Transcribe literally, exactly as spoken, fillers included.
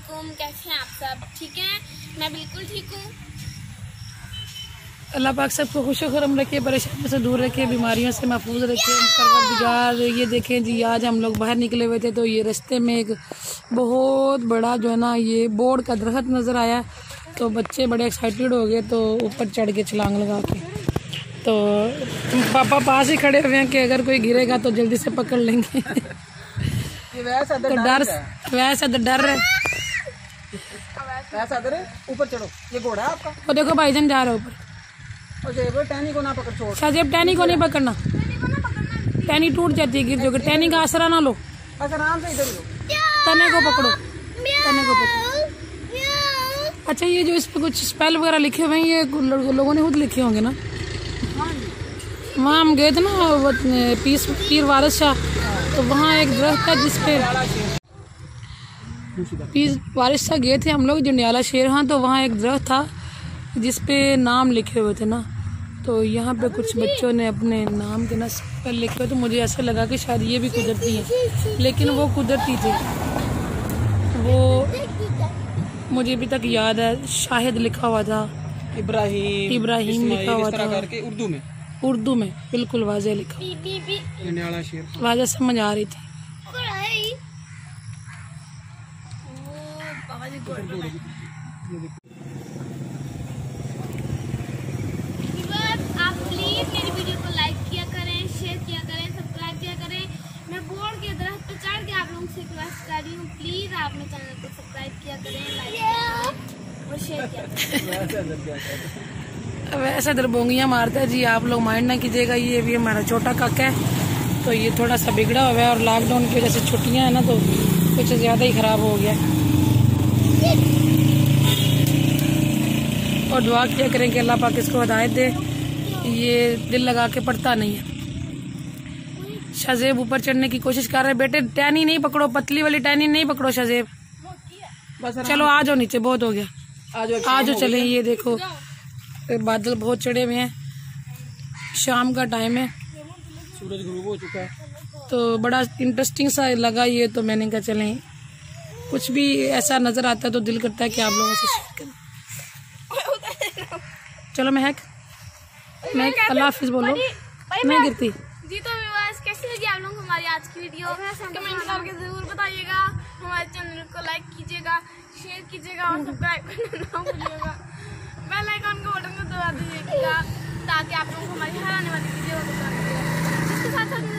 वालेकुम, कैसे हैं आप सब? ठीक हैं? मैं बिल्कुल ठीक हूँ। अल्लाह पाक सबको खुश खुरम रखे, परेशानियों से दूर रखे, बीमारियों से महफूज रखे परवरदिगार। ये देखें जी, आज हम लोग बाहर निकले हुए थे तो ये रास्ते में एक बहुत बड़ा जो है ना ये बोर्ड का दरख्त नज़र आया, तो बच्चे बड़े एक्साइटेड हो गए, तो ऊपर चढ़ के छलांग लगा के, तो पापा पास ही खड़े हुए हैं कि अगर कोई गिरेगा तो जल्दी से पकड़ लेंगे। तो डर वैसा तो डर है, ऊपर चढ़ो। ये घोड़ा है आपका? वो देखो भाईजान जा रहे ऊपर। टहनी को ना पकड़, छोड़। शाहजेब टहनी को नहीं पकड़ना, टहनी टूट जाती है, गिर जाओगे। टहनी का आसरा ना लो, आराम से इधर लो। तने को पकड़ो, तने को पकड़ो। अच्छा, ये जो इस पे कुछ स्पेल वगैरह लिखे हुए हैं, ये लोगों ने खुद लिखे होंगे ना? वहाँ हम गए थे ना वो पीस पीर वारिस शाह, तो वहाँ एक दरख्त है जिसपे पीर वारिस शाह गए थे हम लोग जंडियाला शेर। हाँ, तो वहाँ एक दरख्त था जिसपे नाम लिखे हुए थे ना, तो यहाँ पे कुछ बच्चों ने अपने नाम के ना स्पेल लिखे हुए, तो मुझे ऐसा लगा कि शायद ये भी कुदरती है, लेकिन वो कुदरती थे। वो मुझे अभी तक याद है, शाहिद लिखा हुआ था, इब्राहिम इब्राहिम लिखा हुआ था उर्दू में, उर्दू में बिल्कुल वाज़े लिखा, जंडियाला शेर वाज़े समझ आ रही थी। आप प्लीज मेरी वीडियो को लाइक किया करें, शेयर किया करें, सब्सक्राइब किया करें। मैं बोर्ड के दरख्त पे चढ़ के आप लोगों से रिक्वेस्ट कर रही हूँ, प्लीज आप मेरे चैनल को सब्सक्राइब किया करें, लाइक किया करें और शेयर किया करें। वैसे दरबोंगियाँ मारता है जी, आप लोग माइंड ना कीजिएगा। ये भी हमारा छोटा काका है, तो ये थोड़ा सा बिगड़ा हुआ है और लॉकडाउन की वजह से छुट्टियाँ हैं ना, तो कुछ ज़्यादा ही ख़राब हो गया। और दुआ किया करें कि अल्लाह पाक इसको हिदायत दे, ये दिल लगा के पढ़ता नहीं है। शाहजेब ऊपर चढ़ने की कोशिश कर रहे हैं। बेटे टहनी नहीं पकड़ो, पतली वाली टहनी नहीं पकड़ो शाहजेब। चलो आ जाओ नीचे, बहुत हो गया, आ जाओ चले। ये देखो बादल बहुत चढ़े हुए हैं, शाम का टाइम है, सूरज गुरूब हो चुका है, तो बड़ा इंटरेस्टिंग सा लगा ये, तो मैंने कहा चलें, कुछ भी ऐसा नजर आता है तो दिल करता है कि आप लोगों से शेयर करें। चलो महक, महक अल्लाह हाफिज बोलो, मैं गिरती जी। तो व्यूअर्स, कैसी लगी आप लोगों को हमारी आज की वीडियो? कमेंट करके जरूर बताइएगा। हमारे चैनल को लाइक कीजिएगा, शेयर कीजिएगा और सब्सक्राइब करना ना भूलिएगा। बेल आइकन को बटन को दबा दीजिएगा ताकि आप लोगों को हमारी हर आने वाली वीडियो को इसके साथ साथ